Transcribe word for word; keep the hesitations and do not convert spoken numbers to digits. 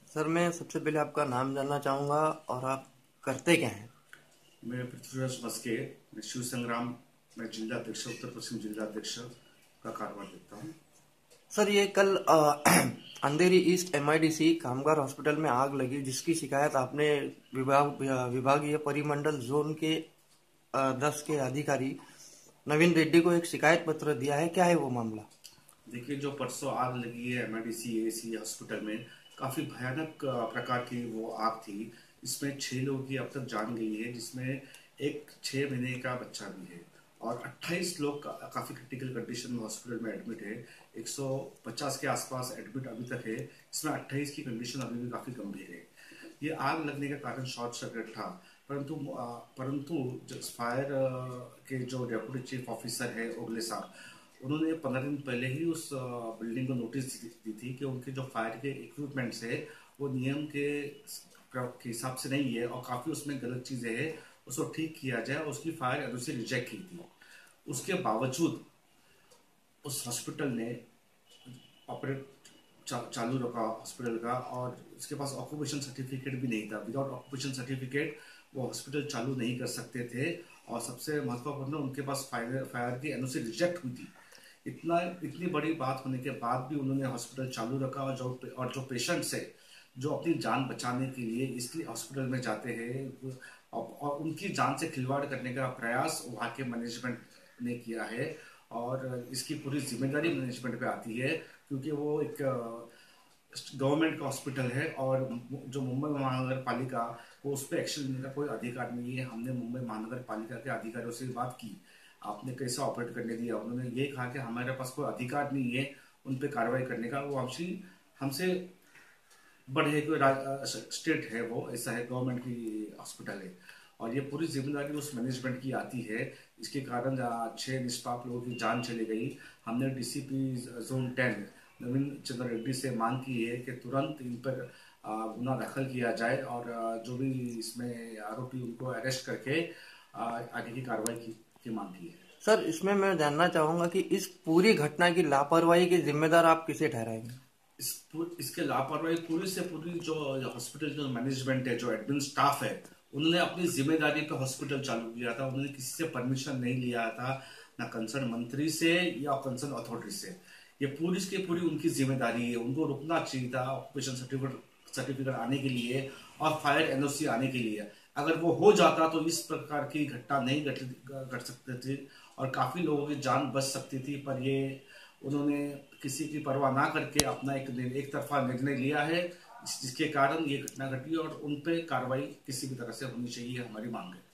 Sir, मैं सबसे पहले आपका नाम जानना चाहूँगा और आप करते क्या हैं? मैं पृथ्वीराज मस्के, मैं शिव संग्राम मैं जिला अध्यक्ष उत्तर पश्चिम जिला अध्यक्ष का कार्यभार देता हूँ। सर, ये कल अ, अंधेरी ईस्ट एमआईडीसी कामगार हॉस्पिटल में आग लगी, जिसकी शिकायत आपने विभाग विभागीय परिमंडल जोन के अ, दस के अधिकारी नवीन रेड्डी को एक शिकायत पत्र दिया है। क्या है वो मामला? देखिए, जो परसों आग लगी है एमआईडीसी एसी हॉस्पिटल में, काफ़ी भयानक अ, प्रकार की वो आग थी। इसमें छः लोगों की अब तक जान गई है, जिसमें एक छः महीने का बच्चा भी है और अट्ठाईस लोग का, काफ़ी क्रिटिकल कंडीशन में हॉस्पिटल में एडमिट है। एक सौ पचास के आसपास एडमिट अभी तक है। इसमें अट्ठाईस की कंडीशन अभी भी काफ़ी गंभीर है। ये आग लगने का कारण शॉर्ट सर्किट था, परंतु अ, परंतु जो फायर के जो डेप्यूटी चीफ ऑफिसर है ओगले साहब, उन्होंने पंद्रह दिन पहले ही उस बिल्डिंग को नोटिस दी थी कि उनके जो फायर के इक्विपमेंट्स है वो नियम के के हिसाब से नहीं है और काफ़ी उसमें गलत चीज़ें हैं, उसको ठीक किया जाए। उसकी फायर एनओसी रिजेक्ट की थी। उसके बावजूद उस हॉस्पिटल ने ऑपरेट चा, चालू रखा हॉस्पिटल का, और उसके पास ऑक्यूपेशन सर्टिफिकेट भी नहीं था। विदाउट ऑक्यूपेशन सर्टिफिकेट वो हॉस्पिटल चालू नहीं कर सकते थे। और सबसे महत्वपूर्ण, उनके पास फायर फायर की एनओसी रिजेक्ट हुई थी। इतना इतनी बड़ी बात होने के बाद भी उन्होंने हॉस्पिटल चालू रखा। और जो और जो पेशेंट्स है, जो अपनी जान बचाने के लिए इसलिए हॉस्पिटल में जाते हैं, और उनकी जान से खिलवाड़ करने का प्रयास वहाँ के मैनेजमेंट ने किया है। और इसकी पूरी जिम्मेदारी मैनेजमेंट पे आती है, क्योंकि वो एक गवर्नमेंट का हॉस्पिटल है और जो मुंबई महानगर पालिका, वो उस पर एक्शन लेने का कोई अधिकार नहीं है। हमने मुंबई महानगर पालिका के अधिकारियों से बात की, आपने कैसे ऑपरेट करने दिया। उन्होंने ये कहा कि हमारे पास कोई अधिकार नहीं है उन पर कार्रवाई करने का। वो हमसे हमसे बढ़े कोई स्टेट है, वो ऐसा है, गवर्नमेंट की हॉस्पिटल है और ये पूरी जिम्मेदारी उस मैनेजमेंट की आती है। इसके कारण छः निष्पाप लोगों की जान चली गई। हमने DCP zone ten Naveen Chandra Reddy से मांग की है कि तुरंत इन पर गुना दाखिल किया जाए और जो भी इसमें आरोपी उनको अरेस्ट करके आगे की कार्रवाई की, की मांग की है। सर, इसमें मैं जानना चाहूँगा कि इस पूरी घटना की लापरवाही के जिम्मेदार आप किसे ठहराएंगे? इस इसके लापरवाही पूरी से पूरी जो हॉस्पिटल जो मैनेजमेंट है, जो एडमिन स्टाफ है, उन्होंने अपनी जिम्मेदारी पे हॉस्पिटल चालू किया था। उन्होंने किसी से परमिशन नहीं लिया था, ना कंसर्न मंत्री से या कंसर्न अथॉरिटी से। ये पूरी की पूरी उनकी जिम्मेदारी है। उनको रुकना चाहिए था ऑक्यूपेशन सर्टिफिकेट सर्टिफिकेट आने के लिए और फायर एनओसी आने के लिए। अगर वो हो जाता तो इस प्रकार की घटना नहीं घट घट सकती थी और काफी लोगों की जान बच सकती थी। पर ये उन्होंने किसी की परवाह ना करके अपना एक एक तरफा निर्णय लिया है, जिसके कारण ये घटना घटी और उन पे कार्रवाई किसी भी तरह से होनी चाहिए, हमारी मांग है।